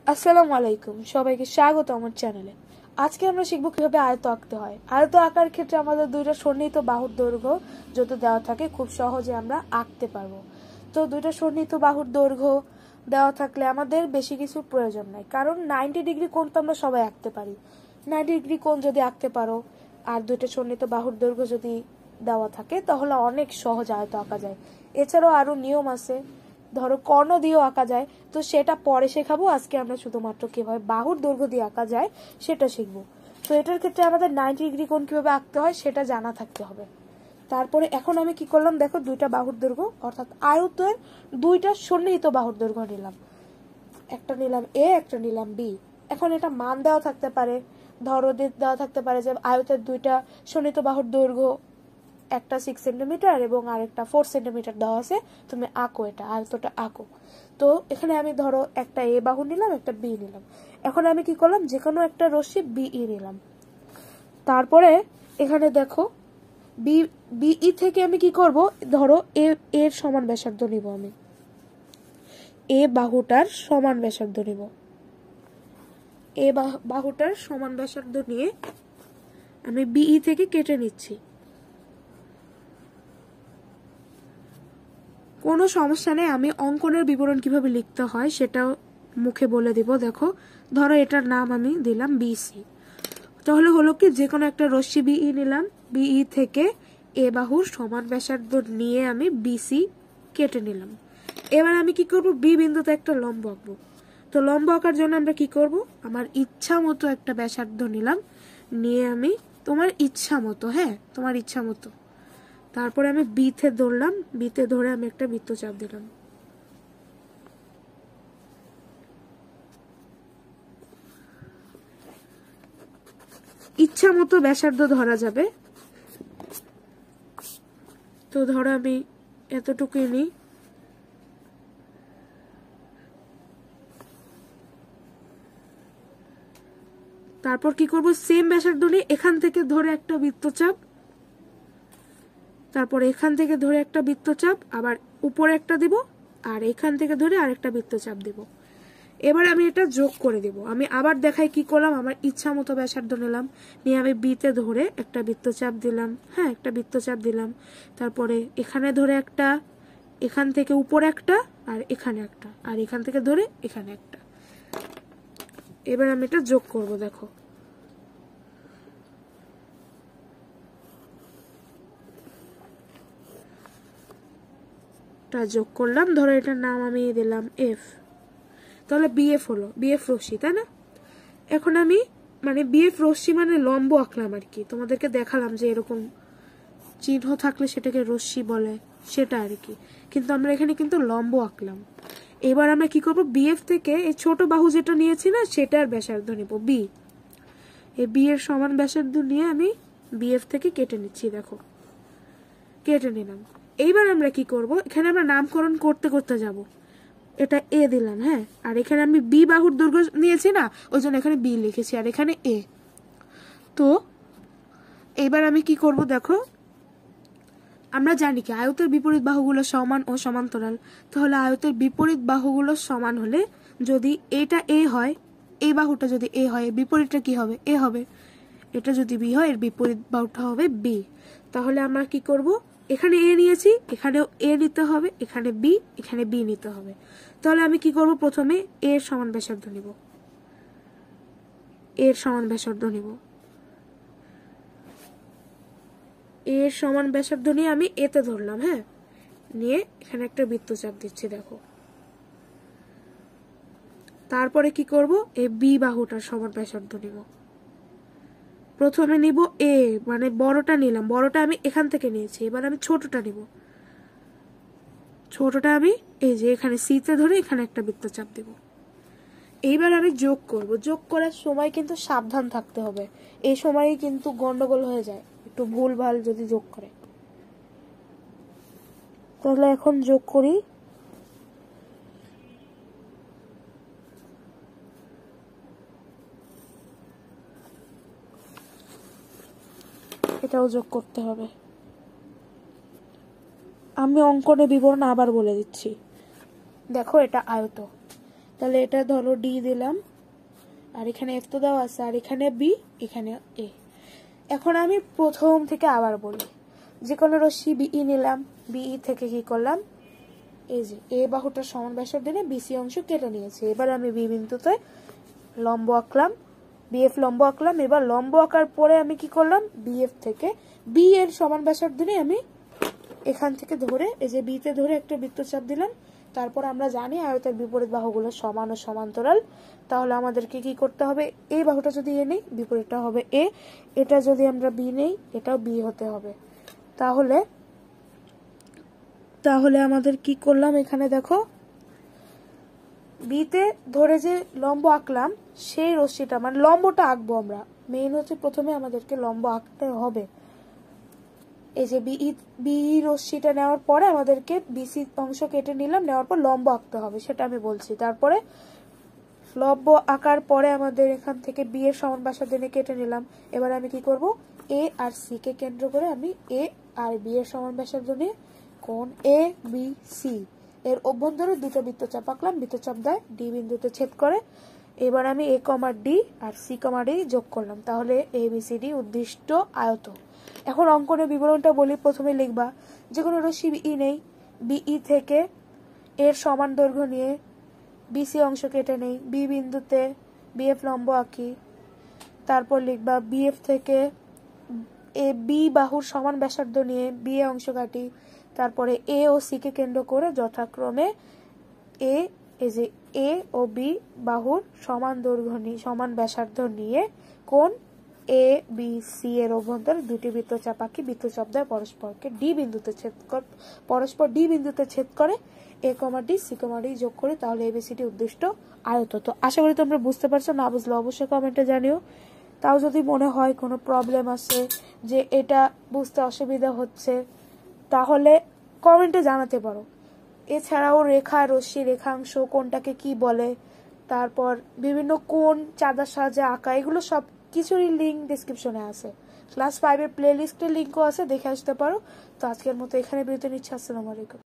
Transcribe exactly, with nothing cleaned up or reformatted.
আসসালামু আলাইকুম, সবাইকে স্বাগত আমার চ্যানেলে। আজকে আমরা শিখবো কিভাবে আয়ত আঁকতে হয়। আয়ত আঁকার ক্ষেত্রে আমাদের দুইটা সন্নিহিত বাহুর দৈর্ঘ্য যদি দেওয়া থাকে খুব সহজে আমরা আঁকতে পারবো। তো দুইটা সন্নিহিত বাহুর দৈর্ঘ্য দেওয়া থাকলে আমাদের বেশি কিছু প্রয়োজন নাই, কারণ নাইনটি ডিগ্রি কোণ তো আমরা সবাই আঁকতে পারি। নাইনটি ডিগ্রি কোণ যদি আঁকতে পারো আর দুইটা সন্নিহিত বাহুর দৈর্ঘ্য যদি দেওয়া থাকে তাহলে অনেক সহজ আয়ত আঁকা যায়। এছাড়াও আরো নিয়ম আছে, ধরো কর্ণ দিয়েও আঁকা যায়, তো সেটা পরে শেখাবো। আজকে আমরা শুধুমাত্র কিভাবে বাহুর দৈর্ঘ্য দিয়ে আঁকা যায় সেটা শিখবো। তো এটার ক্ষেত্রে আমাদের নাইনটি ডিগ্রি কোণ কিভাবে আঁকতে হয় সেটা জানা থাকতে হবে। তারপরে এখন আমি কি করলাম দেখো, দুইটা বাহুর দৈর্ঘ্য অর্থাৎ আয়তের দুইটা সন্নিহিত বাহুর দৈর্ঘ্য নিলাম, একটা নিলাম এ, একটা নিলাম বি। এখন এটা মান দেওয়া থাকতে পারে, ধরো দেওয়া থাকতে পারে যে আয়তের দুইটা সন্নিহিত বাহুর দৈর্ঘ্য একটা সিক্স সেন্টিমিটার এবং আরেকটা ফোর সেন্টিমিটার দেওয়া আছে, তুমি আঁকো, এটা আয়তটা আঁকো। তো এখানে আমি ধরো একটা এ বাহু নিলাম, একটা বি নিলাম। এখন আমি কি করলাম, যে কোনো একটা রশ্মি বিই নিলাম। তারপরে এখানে দেখো বি বিই থেকে আমি কি করব, ধরো এ এর সমান ব্যাসার্ধ নিব, আমি এ বাহুটার সমান ব্যাসার্ধ নিব। এ বাহুটার সমান ব্যাসার্ধ নিয়ে আমি বিই থেকে কেটে নিচ্ছি। কোনো সমস্যা নেই, আমি অঙ্কনের বিবরণ কিভাবে লিখতে হয় সেটাও মুখে বলে দিব। দেখো, ধরো এটার নাম আমি দিলাম বিসি। তাহলে হলো কি, যে কোনো একটা রশ্মি বিই নিলাম, বিই থেকে এ বাহুর সমান ব্যাসার্ধ নিয়ে আমি বিসি কেটে নিলাম। এবার আমি কি করব, বি বিন্দুতে একটা লম্ব আঁকবো। তো লম্ব আঁকার জন্য আমরা কি করব, আমার ইচ্ছা মতো একটা ব্যাসার্ধ নিলাম, নিয়ে আমি তোমার ইচ্ছা মতো, হ্যাঁ তোমার ইচ্ছা মতো, তারপরে আমি বিতে ধরলাম, বিতে ধরে আমি একটা বৃত্তচাপ দিলাম। ইচ্ছা মতো ব্যাসার্ধ ধরা যাবে। তো ধরো আমি এতটুকুই নিই। তারপর কি করব, সেম ব্যাসার্ধ নিয়ে এখান থেকে ধরে একটা বৃত্তচাপ, তারপর এখান থেকে ধরে একটা বৃত্তচাপ, আবার উপরে একটা দিব, আর এখান থেকে ধরে আরেকটা বৃত্তচাপ দিব। এবার আমি এটা যোগ করে দিব। আমি আবার দেখাই কি করলাম, আমার ইচ্ছা মতো ব্যাসার্ধ নিলাম, নিয়ে আমি বিতে ধরে একটা বৃত্তচাপ দিলাম, হ্যাঁ একটা বৃত্তচাপ দিলাম। তারপরে এখানে ধরে একটা, এখান থেকে উপরে একটা, আর এখানে একটা, আর এখান থেকে ধরে এখানে একটা। এবার আমি এটা যোগ করব। দেখো, যোগ করলাম, ধরো এটার নাম আমি দিলাম এফ। তাহলে বিএফ হলো, বিএফ রশ্মি, তাই না? এখন আমি মানে বিএফ রশ্মি মানে লম্ব আঁকলাম আর কি, তোমাদেরকে দেখালাম যে এরকম চিহ্ন থাকলে সেটাকে রশ্মি বলে, সেটা আর কি। কিন্তু আমরা এখানে কিন্তু লম্ব আঁকলাম। এবার আমরা কি করব, বিএফ থেকে এই ছোট বাহু যেটা নিয়েছি না সেটার ব্যাসার্ধ নিব বি। এই বি এর সমান ব্যাসার্ধ নিয়ে আমি বিএফ থেকে কেটে নিচ্ছি। দেখো, কেটে নিলাম। এইবার আমরা কি করব, এখানে আমরা নামকরণ করতে করতে যাব। এটা এ দিলাম, হ্যাঁ, আর এখানে আমি বি বাহুর দৈর্ঘ্য নিয়েছি না, ওই জন্য এখানে বি লিখেছি, আর এখানে এ। তো এবার আমি কি করব, দেখো আমরা জানি কি আয়তের বিপরীত বাহুগুলো সমান ও সমান্তরাল। তাহলে আয়তের বিপরীত বাহুগুলো সমান হলে যদি এটা এ হয়, এই বাহুটা যদি এ হয়, বিপরীতটা কি হবে, এ হবে। এটা যদি বি হয়, এর বিপরীত বাহুটা হবে বি। তাহলে আমরা কি করব, এখানে এ নিয়েছি, এখানেও এ নিতে হবে, এখানে বি, এখানে বি নিতে হবে। তাহলে আমি কি করব, প্রথমে এর সমান ব্যাসার্ধ নিব, এর সমান ব্যাসার্ধ নিব, এর সমান ব্যাসার্ধ নিয়ে আমি এতে ধরলাম, হ্যাঁ, নিয়ে এখানে একটা বৃত্তচাপ দিচ্ছি। দেখো, তারপরে কি করব, এই বি বাহুটার সমান ব্যাসার্ধ নিব। প্রথমে নিব এ মানে বড়টা নিলাম, বড়টা আমি এখান থেকে নিয়েছি। এবার আমি ছোটটা নিব, ছোটটা আমি এই যে এখানে সিতে ধরে এখানে একটা বৃত্তচাপ দেব। এইবার আমি যোগ করব। যোগ করার সময় কিন্তু সাবধান থাকতে হবে, এই সময় কিন্তু গন্ডগোল হয়ে যায়, একটু ভুলভাল যদি যোগ করে। তাহলে এখন যোগ করি। এটাও যোগ করতে হবে। আমি অঙ্কনের বিবরণ আবার বলে দিচ্ছি। দেখো, এটা আয়ত, তাহলে এটা ধরো ডি দিলাম, আর এখানে এফ তো দেওয়া আছে, আর এখানে বি, এখানে এ। এখন আমি প্রথম থেকে আবার বলি, যে কোনো রশ্মি বিই নিলাম, বিই থেকে কি করলাম, এই যে এ বাহুটার সমান ব্যাসার্ধ দিয়ে বিসি অংশ কেটে নিয়েছি। এবার আমি বি বিন্দুতে লম্ব আঁকলাম, বিএফ লম্ব আঁকলাম। এবার লম্ব আঁকার পরে আমি কি করলাম, বিএফ থেকে বি এর সমান ব্যাসার্ধ দিয়ে আমি এখান থেকে ধরে এই যে বিতে ধরে একটা বৃত্তচাপ দিলাম। তারপর আমরা জানি আয়তের বিপরীত বাহুগুলো সমান ও সমান্তরাল, তাহলে আমাদেরকে কি করতে হবে, এই বাহুটা যদি এ নেই বিপরীতটা হবে এ, এটা যদি আমরা বি নেই এটাও বি হতে হবে। তাহলে তাহলে আমাদের কি করলাম, এখানে দেখো বিতে ধরে যে লম্ব আঁকলাম সেই রশ্মিটা মানে লম্বটা আঁকবো আমরা, মেইন হচ্ছে প্রথমে আমাদেরকে লম্ব আঁকতে হবে। এই যে বিই বিই রশ্মিটা নেওয়ার পরে আমাদেরকে বিসি অংশ কেটে নিলাম, নেওয়ার পর লম্ব আঁকতে হবে, সেটা আমি বলছি। তারপরে লম্ব আঁকার পরে আমাদের এখান থেকে বি এর সমান ব্যাসার্ধ দিয়ে কেটে নিলাম। এবার আমি কি করব, এ আর সি কে কেন্দ্র করে আমি এ আর বি এর সমান ব্যাসার্ধ নিয়ে কোণ এ বি সি এর অভ্যন্তরে দুটো বৃত্তচাপ আঁকলাম, বৃত্তচাপ দেয় ডি বিন্দুতে ছেদ করে। এবার আমি এ কমা ডি আর সি কমা ডি যোগ করলাম, তাহলে এ বি সি ডি উদ্দিষ্ট আয়ত। এখন অঙ্কনের বিবরণটা বলি, প্রথমে লিখবা যে কোনো রশ্মি বিই নেই, বিই থেকে এর সমান দৈর্ঘ্য নিয়ে বিসি অংশ কেটে নেই, বি বিন্দুতে বিএফ লম্ব আঁকি। তারপর লিখবা বিএফ থেকে এ বি বাহুর সমান ব্যাসার্ধ নিয়ে বি এ অংশ কাটি। তারপরে এ ও সি কে কেন্দ্র করে যথাক্রমে এ এই যে এ ও বি বাহুর সমান দৈর্ঘ্য নিয়ে সমান ব্যাসার্ধ নিয়ে কোণ এ বি সি এর অভ্যন্তরে দুটি বৃত্তচাপ আঁকি, বৃত্তচাপ দেয় পরস্পরকে ডি বিন্দুতে ছেদ করে পরস্পর ডি বিন্দুতে ছেদ করে A comma D C comma D যোগ করে, তাহলে এবিসিডি উদ্দিষ্ট আয়ত। তো আশা করি তোমরা বুঝতে পারছো, না বুঝলে অবশ্যই কমেন্টে জানিও। তাও যদি মনে হয় কোনো প্রবলেম আছে যে এটা বুঝতে অসুবিধা হচ্ছে, তাহলে কমেন্টে জানাতে পারো। এছাড়াও রেখা, রশ্মি, রেখাংশ কোনটাকে কি বলে, তারপর বিভিন্ন কোণ চাঁদার সাহায্যে আঁকা, এগুলো সব কিছুরই লিঙ্ক ডিসক্রিপশনে আছে। ক্লাস ফাইভ এর প্লে লিস্টের লিঙ্কও আছে, দেখে আসতে পারো। তো আজকের মতো এখানে বিরতি নিচ্ছি। আসসালামু আলাইকুম।